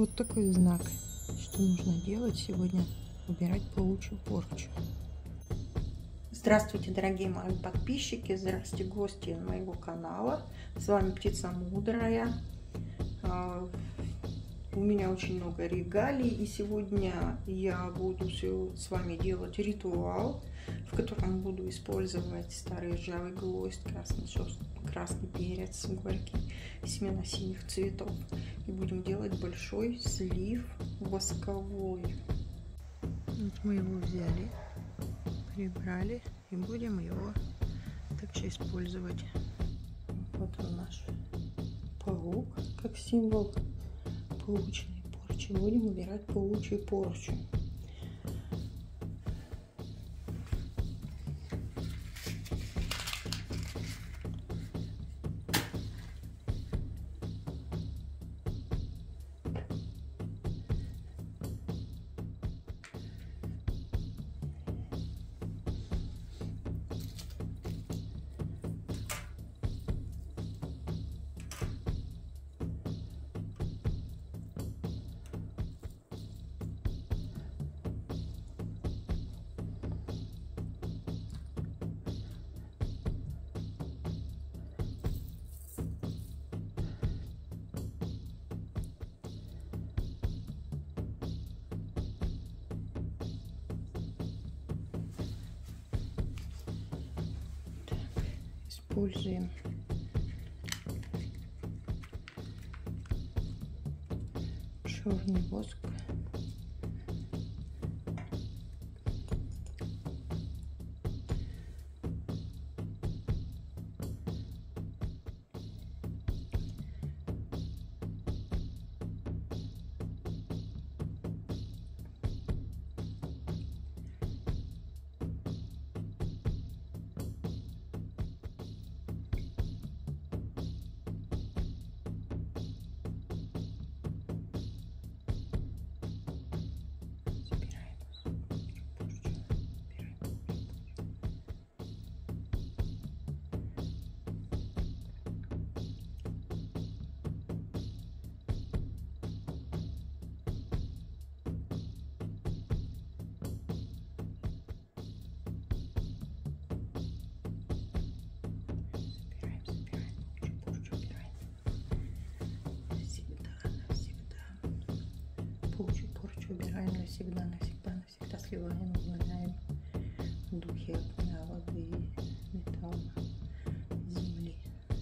Вот такой знак, что нужно делать сегодня, убирать паучью порчу. Здравствуйте, дорогие мои подписчики, здравствуйте, гости моего канала. С вами Птица Мудрая. У меня очень много регалий, и сегодня я буду с вами делать ритуал, в котором буду использовать старый ржавый гвоздь, красный перец горький, семена синих цветов. И будем делать большой слив восковой. Вот мы его взяли, прибрали и будем его также использовать. Вот он наш паук, как символ паучной порчи. Будем убирать паучью порчу. Используем черный воск. Паучью порчу убираем навсегда, сливаем, удаляем духи огня, воды, металла, земли.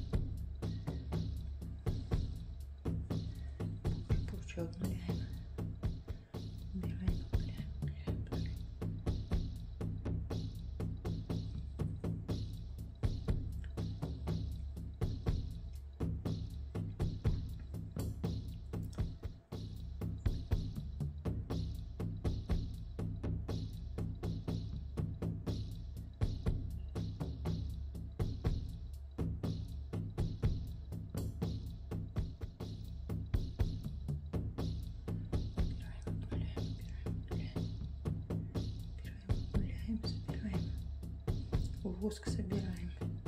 Порчу обнуляем. Воск собираем.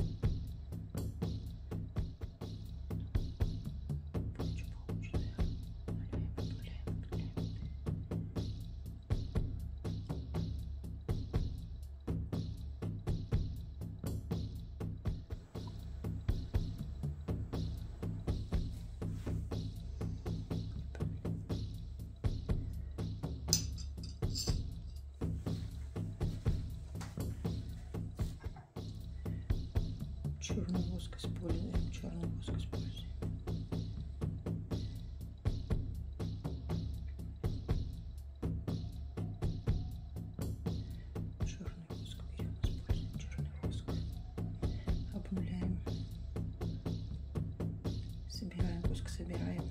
Порчу паучную. Черный воск используем, черный воск используем. Черный воск берем, используем черный воск. Обнуляем. Собираем, воск собираем.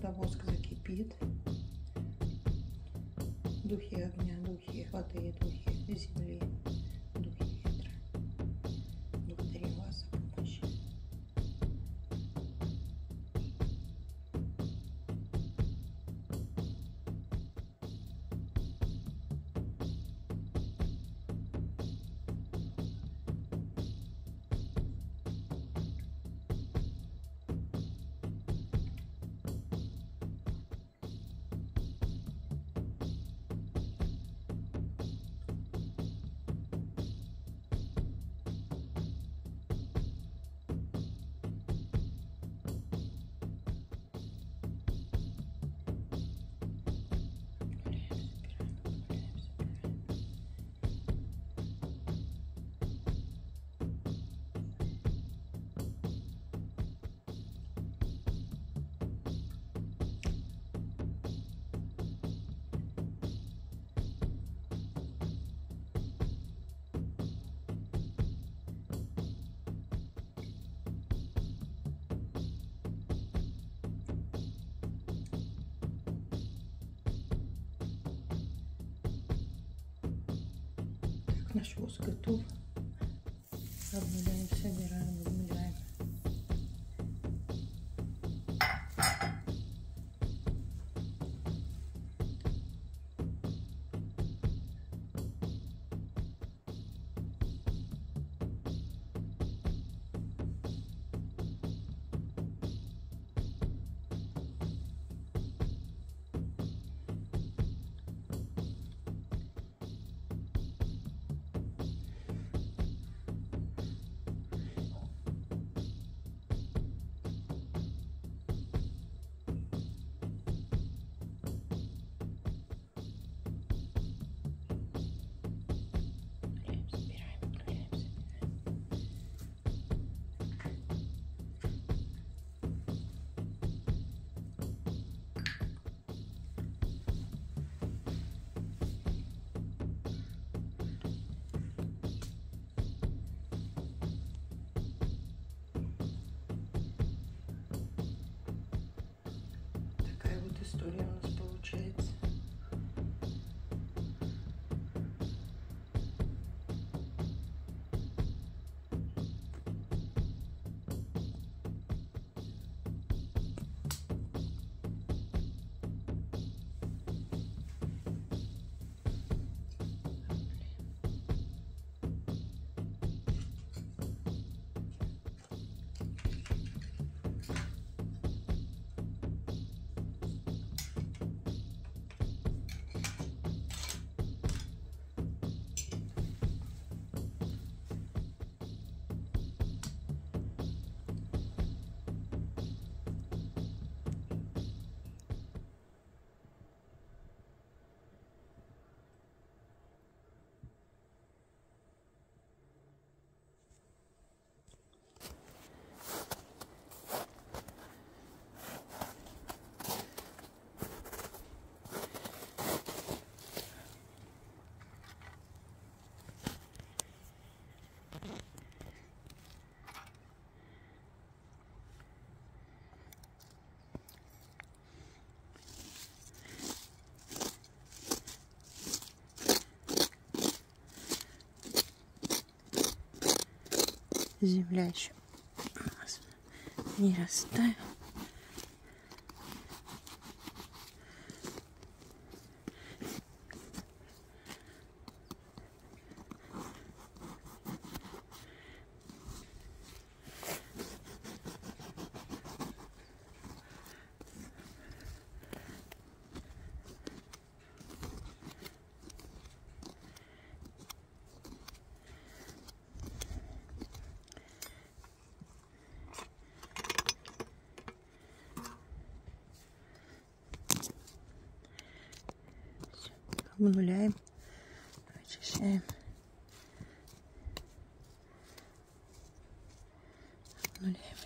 когда воск закипит, духи огня, духи воды, духи земли, духи ветра, благодарю вас за помощь. Наш воск готов. Обнуляем, собираем, обнуляем. История у нас получается. Земля еще у нас не растаяла. Обнуляем, очищаем, обнуляем.